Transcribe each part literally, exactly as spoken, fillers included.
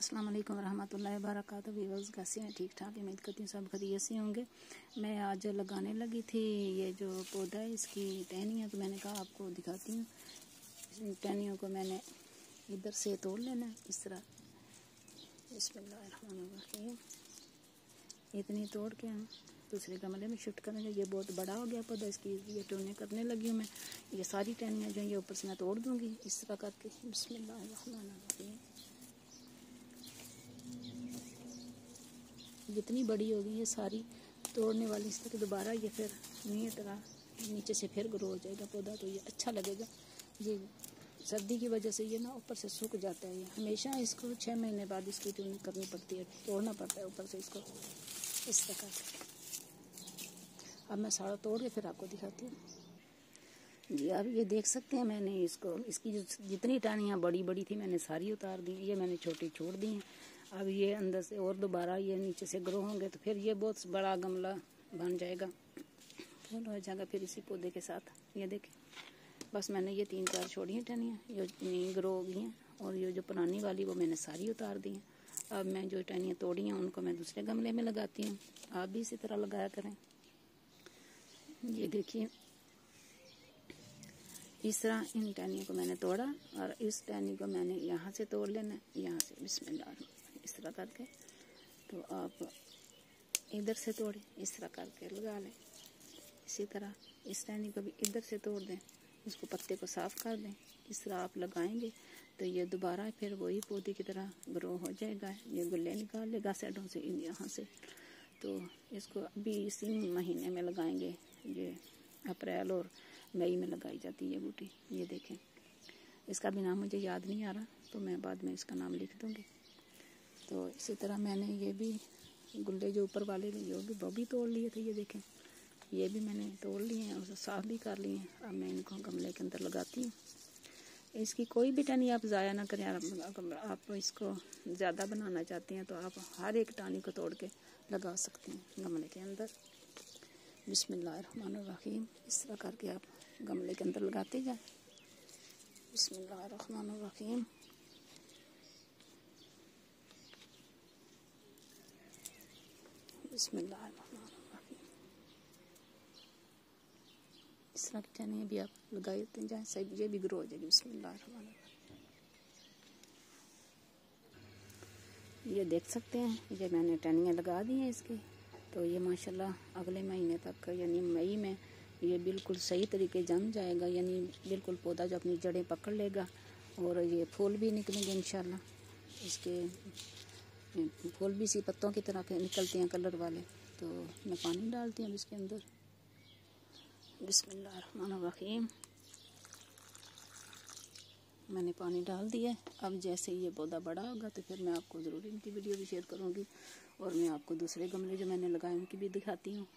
अस्सलाम वालेकुम रहमतुल्लाहि व बरकातहू। व्यूअर्स कैसे हैं? ठीक ठाक, उम्मीद करती हूँ सब खैरियत से होंगे। मैं आज लगाने लगी थी ये जो पौधा है इसकी टहनियाँ, तो मैंने कहा आपको दिखाती हूँ। इन टहनियों को मैंने इधर से तोड़ लेना है इस तरह। बिस्मिल्लाहिर्रहमानिर्रहीम। इतनी तोड़ के हम दूसरे गमले में शिफ्ट करेंगे। ये बहुत बड़ा हो गया पौधा, इसकी ये टोने करने लगी हूँ मैं। ये सारी टहनियाँ जो ये ऊपर से मैं तोड़ दूँगी इस तरह करके। बिस्मिल्लाहिर्रहमानिर्रहीम। जितनी बड़ी होगी ये सारी तोड़ने वाली, इस तरह दोबारा ये फिर नई तरह नीचे से फिर ग्रो हो जाएगा पौधा, तो ये अच्छा लगेगा। ये सर्दी की वजह से ये ना ऊपर से सूख जाता है। ये हमेशा इसको छः महीने बाद इसकी ट्यूनिंग करनी पड़ती है, तोड़ना पड़ता है ऊपर से इसको इस तरह से। अब मैं सारा तोड़ के फिर आपको दिखाती हूँ। जी अब ये देख सकते हैं, मैंने इसको इसकी जो जितनी टहनियाँ बड़ी बड़ी थी मैंने सारी उतार दी, ये मैंने छोटी छोड़ दी हैं। अब ये अंदर से और दोबारा ये नीचे से ग्रो होंगे तो फिर ये बहुत बड़ा गमला बन जाएगा, फूल हो जाएगा फिर इसी पौधे के साथ। ये देखें, बस मैंने ये तीन चार छोड़ी हैं टहनियाँ जो नई ग्रो हो गई हैं, और ये जो पुरानी वाली वो मैंने सारी उतार दी हैं। अब मैं जो टहनियाँ तोड़ी हैं उनको मैं दूसरे गमले में लगाती हूँ। आप भी इसी तरह लगाया करें। ये देखिए इस तरह इन टहनियों को मैंने तोड़ा, और इस टहनी को मैंने यहाँ से तोड़ लेना, यहाँ से बिस्मिल्लाह इस तरह करके। तो आप इधर से तोड़ें, इस तरह करके लगा लें। इसी तरह इस टहनी को भी इधर से तोड़ दें, इसको पत्ते को साफ़ कर दें। इस तरह आप लगाएंगे तो ये दोबारा फिर वही पौधे की तरह ग्रो हो जाएगा। ये गुल्ले निकाल लेगा साइडों से, यहाँ से। तो इसको अभी इसी महीने में लगाएंगे। ये अप्रैल और मई में लगाई जाती है ये बूटी। ये देखें, इसका भी नाम मुझे याद नहीं आ रहा, तो मैं बाद में इसका नाम लिख दूँगी। तो इसी तरह मैंने ये भी गुल्ले जो ऊपर वाले जो भी वो भी तोड़ लिए थे। ये देखें, ये भी मैंने तोड़ लिए हैं और साफ़ भी कर लिए हैं। अब मैं इनको गमले के अंदर लगाती हूँ। इसकी कोई भी टहनी आप ज़ाया ना करें। अगर आप इसको ज़्यादा बनाना चाहते हैं तो आप हर एक टहनी को तोड़ के लगा सकते हैं गमले के अंदर। बिस्मिल्लाहिर्रहमानिर्रहीम। इस तरह करके आप गमले के अंदर लगाते जाएं। बिस्मिल्लाहिर्रहमानिर्रहीम। बिस्मिल्लाहिर्रहमानिर्रहीम। इस तरह की टहनियाँ भी आप लगाते जाएं, सही ये भी ग्रो हो जाएगी। बिस्मिल्लाहिर्रहमानिर्रहीम। ये देख सकते हैं, ये मैंने टहनियाँ लगा दी हैं इसकी। तो ये माशाल्लाह अगले महीने तक यानी मई में ये बिल्कुल सही तरीके जम जाएगा, यानी बिल्कुल पौधा जो अपनी जड़ें पकड़ लेगा, और ये फूल भी निकलेंगे इंशाल्लाह। इसके फूल भी इसी पत्तों की तरह के निकलते हैं कलर वाले। तो मैं पानी डालती हूँ इसके अंदर। बिस्मिल्लाहिर्रहमानिर्रहीम। मैंने पानी डाल दिया। अब जैसे ये पौधा बड़ा होगा तो फिर मैं आपको ज़रूर इनकी वीडियो भी शेयर करूँगी, और मैं आपको दूसरे गमले जो मैंने लगाए उनकी भी दिखाती हूँ।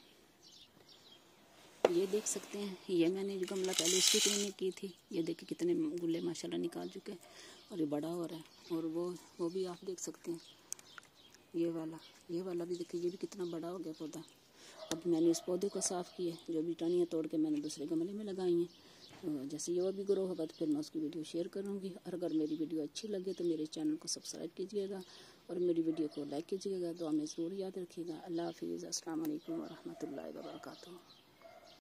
ये देख सकते हैं, ये मैंने जो गमला पहले इसकी ट्रेनिंग की थी, ये देखिए कितने गुल्ले माशाल्लाह निकाल चुके हैं, और ये बड़ा हो रहा है। और वो वो भी आप देख सकते हैं, ये वाला ये वाला भी देखिए, ये भी कितना बड़ा हो गया पौधा। अब मैंने इस पौधे को साफ़ किया, जो भी टहनियाँ तोड़ के मैंने दूसरे गमले में लगाई हैं। तो जैसे ये और भी ग्रो होगा तो फिर मैं उसकी वीडियो शेयर करूँगी। और अगर मेरी वीडियो अच्छी लगे तो मेरे चैनल को सब्सक्राइब कीजिएगा, और मेरी वीडियो को लाइक कीजिएगा। दुआ में ज़रूर याद रखिएगा। अल्लाह हाफिज़। अस्सलाम वालेकुम व रहमतुल्लाहि व बरकातहू।